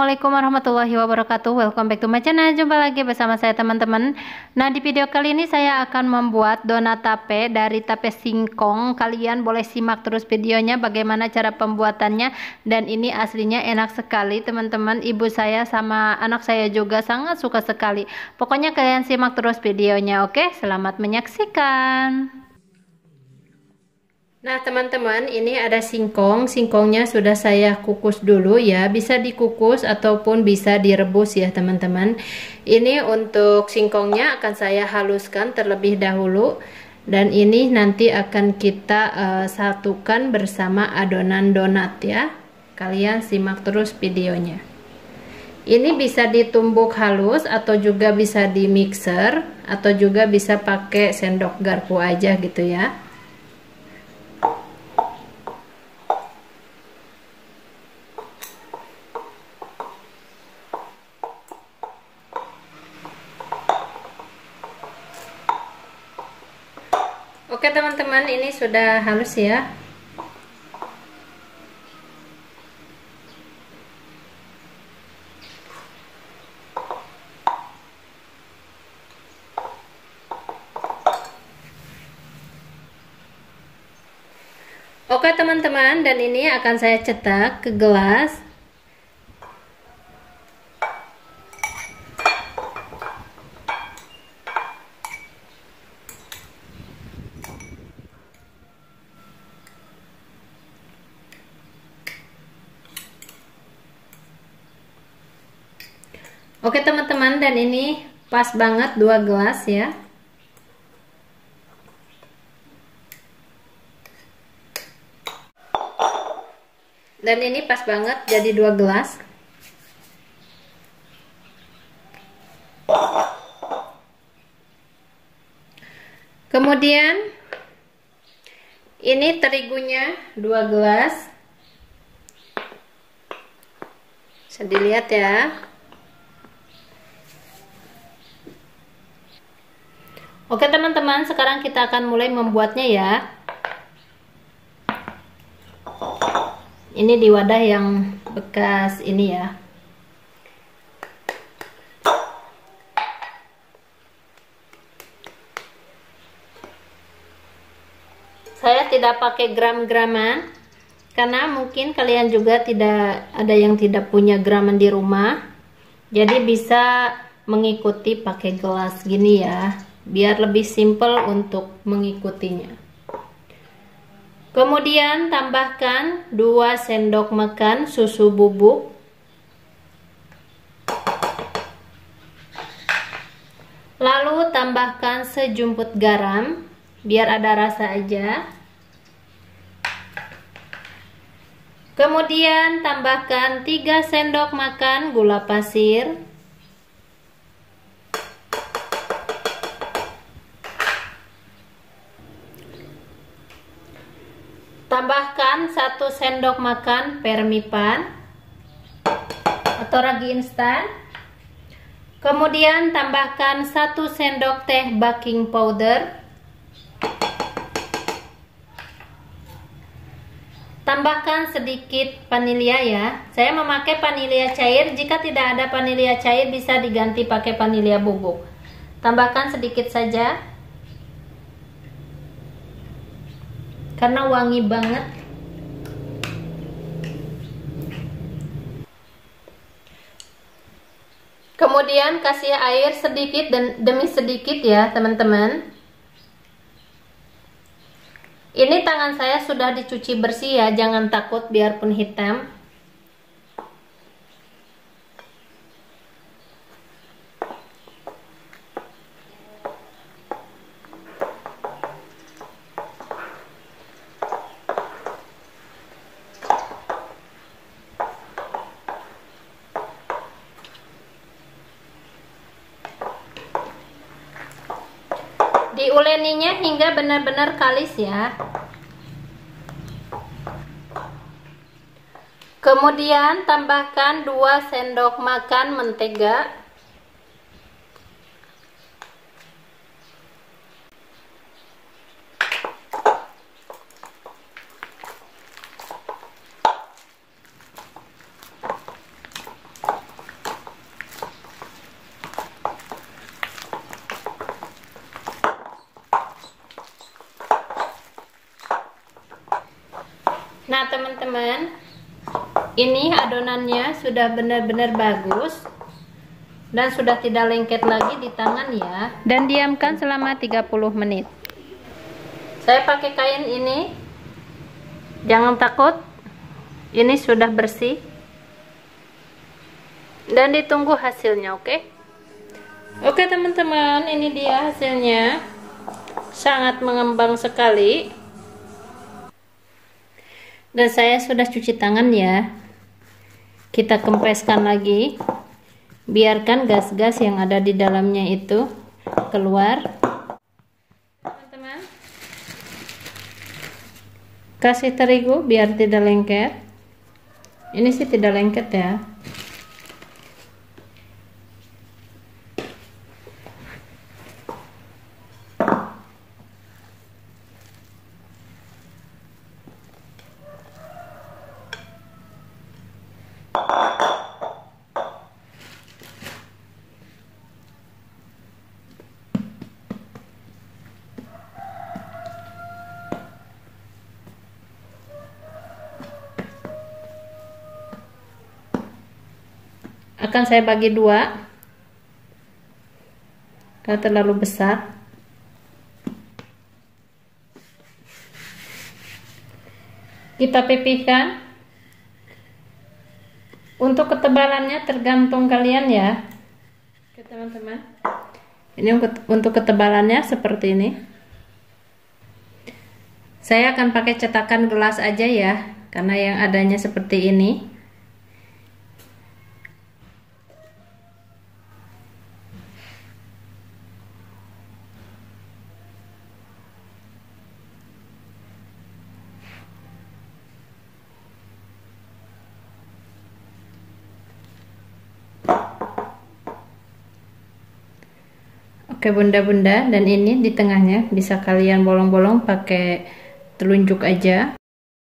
Assalamualaikum warahmatullahi wabarakatuh. Welcome back to my channel. Jumpa lagi bersama saya teman-teman. Nah, di video kali ini saya akan membuat donat tape dari tape singkong. Kalian boleh simak terus videonya bagaimana cara pembuatannya. Dan ini aslinya enak sekali teman-teman. Ibu saya sama anak saya juga sangat suka sekali. Pokoknya kalian simak terus videonya, oke? Selamat menyaksikan. Nah teman-teman, ini ada singkong. Singkongnya sudah saya kukus dulu ya. Bisa dikukus ataupun bisa direbus ya teman-teman. Ini untuk singkongnya akan saya haluskan terlebih dahulu. Dan ini nanti akan kita satukan bersama adonan donat ya. Kalian simak terus videonya. Ini bisa ditumbuk halus atau juga bisa di mixer. Atau juga bisa pakai sendok garpu aja gitu ya. Oke teman-teman, ini sudah halus ya. Oke teman-teman, dan ini akan saya cetak ke gelas. Oke teman-teman, dan ini pas banget 2 gelas ya. Dan ini pas banget jadi 2 gelas. Kemudian ini terigunya 2 gelas. Bisa dilihat ya. Oke teman-teman, sekarang kita akan mulai membuatnya ya. Ini di wadah yang bekas ini ya. Saya tidak pakai gram-graman karena mungkin kalian juga tidak ada yang tidak punya graman di rumah. Jadi bisa mengikuti pakai gelas gini ya. Biar lebih simple untuk mengikutinya. Kemudian tambahkan 2 sendok makan susu bubuk. Lalu tambahkan sejumput garam biar ada rasa aja. Kemudian tambahkan 3 sendok makan gula pasir. Tambahkan 1 sendok makan permipan atau ragi instan. Kemudian tambahkan 1 sendok teh baking powder. Tambahkan sedikit vanilya ya. Saya memakai vanilya cair. Jika tidak ada vanilya cair bisa diganti pakai vanilya bubuk. Tambahkan sedikit saja. Karena wangi banget. Kemudian kasih air sedikit dan demi sedikit ya teman-teman. Ini tangan saya sudah dicuci bersih ya, jangan takut biarpun hitam. Diuleninya hingga benar-benar kalis ya. Kemudian tambahkan 2 sendok makan mentega. Nah teman-teman, ini adonannya sudah benar-benar bagus dan sudah tidak lengket lagi di tangan ya. Dan diamkan selama 30 menit. Saya pakai kain ini, jangan takut, ini sudah bersih. Dan ditunggu hasilnya, oke? Oke teman-teman, ini dia hasilnya. Sangat mengembang sekali. Dan saya sudah cuci tangan ya. Kita kempeskan lagi. Biarkan gas-gas yang ada di dalamnya itu keluar. Teman-teman, kasih terigu biar tidak lengket. Ini sih tidak lengket ya. Akan saya bagi dua karena terlalu besar. Kita pipihkan. Untuk ketebalannya tergantung kalian ya. Oke teman-teman, ini untuk ketebalannya seperti ini. Saya akan pakai cetakan gelas aja ya, karena yang adanya seperti ini. Oke bunda-bunda, dan ini di tengahnya bisa kalian bolong-bolong pakai telunjuk aja.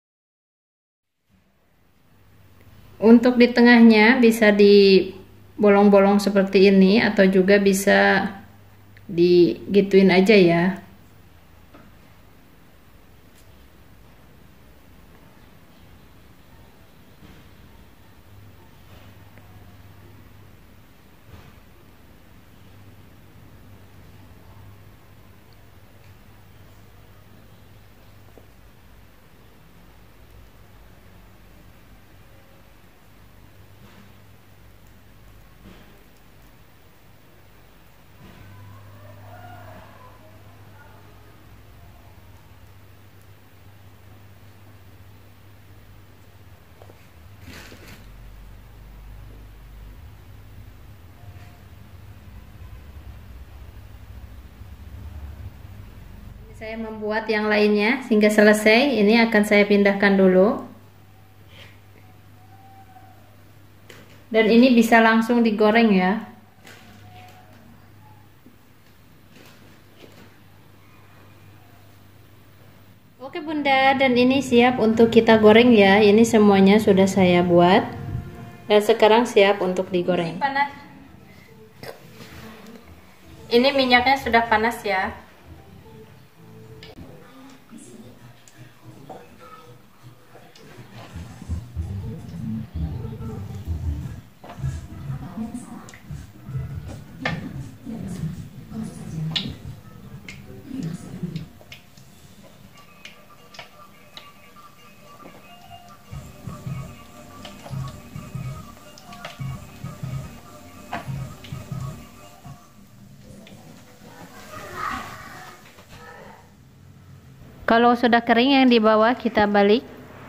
Untuk di tengahnya bisa di bolong-bolong seperti ini atau juga bisa digituin aja ya. Saya membuat yang lainnya sehingga selesai. Ini akan saya pindahkan dulu. Dan ini bisa langsung digoreng ya. Oke bunda, dan ini siap untuk kita goreng ya. Ini semuanya sudah saya buat. Dan sekarang siap untuk digoreng. Panas. Ini minyaknya sudah panas ya. Kalau sudah kering yang di bawah kita balik.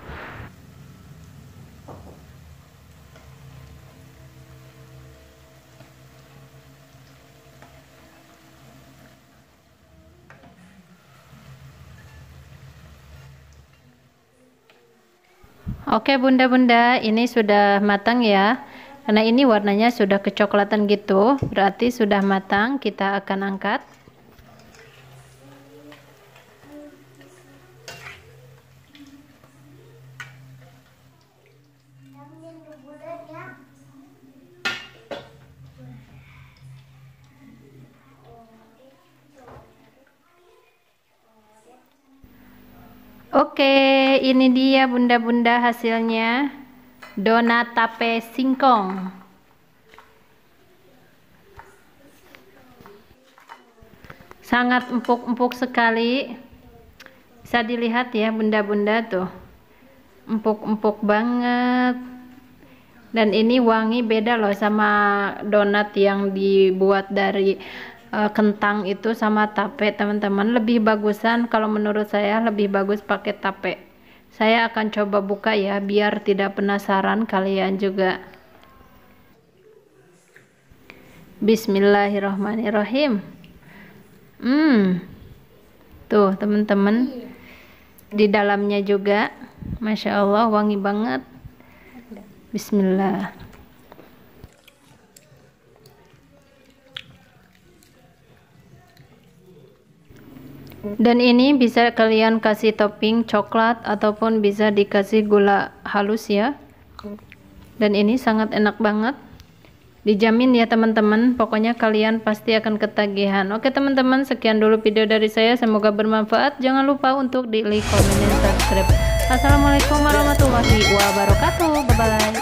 Oke bunda-bunda, ini sudah matang ya. Karena ini warnanya sudah kecoklatan gitu, berarti sudah matang. Kita akan angkat. Oke, ini dia bunda-bunda hasilnya donat tape singkong. Sangat empuk-empuk sekali. Bisa dilihat ya bunda-bunda tuh. Empuk-empuk banget. Dan ini wangi beda loh sama donat yang dibuat dari kentang itu sama tape, teman-teman. Lebih bagusan, kalau menurut saya lebih bagus pakai tape. Saya akan coba buka ya biar tidak penasaran kalian juga. Bismillahirrahmanirrahim. Tuh teman-teman, di dalamnya juga Masya Allah wangi banget. Bismillah. Dan ini bisa kalian kasih topping coklat ataupun bisa dikasih gula halus ya. Dan ini sangat enak banget. Dijamin ya teman-teman, pokoknya kalian pasti akan ketagihan. Oke teman-teman, sekian dulu video dari saya, semoga bermanfaat. Jangan lupa untuk di like, comment, dan subscribe. Assalamualaikum warahmatullahi wabarakatuh. Bye bye.